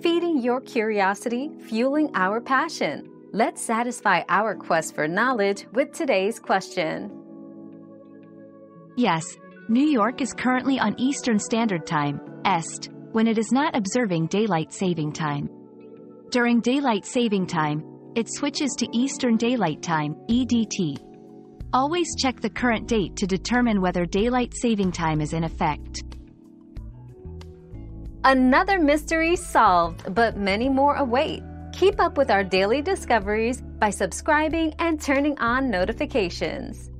feeding your curiosity, fueling our passion. Let's satisfy our quest for knowledge with today's question. Yes, New York is currently on Eastern Standard Time, EST, when it is not observing Daylight Saving Time. During Daylight Saving Time, it switches to Eastern Daylight Time, EDT. Always check the current date to determine whether Daylight Saving Time is in effect. Another mystery solved, but many more await. Keep up with our daily discoveries by subscribing and turning on notifications.